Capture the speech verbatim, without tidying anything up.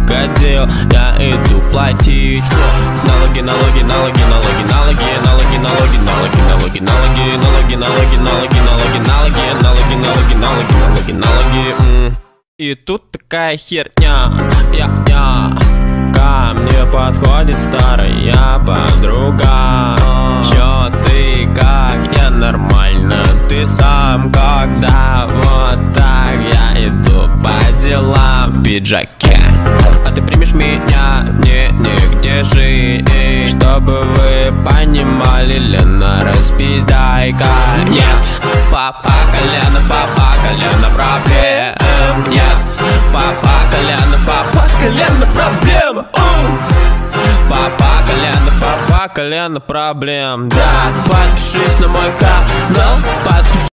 крокодил, я иду платить налоги, налоги, налоги, налоги, налоги, налоги, налоги, налоги, налоги, налоги, налоги, налоги, налоги, налоги, налоги, налоги, налоги, налоги, налоги, налоги. И тут такая херня, я, я. Ко мне подходит старая подруга. Чё ты, как я нормально, ты сам когда вот так я иду по делам в пиджаке. А ты примешь меня, не, нигде жить, чтобы вы понимали, Лена, распидайка. Нет, папа колено, папа колено проблем. Нет, папа колено, папа колено проблем. Папа колено, папа колено проблем. Да, подпишись на мой канал, подпишись.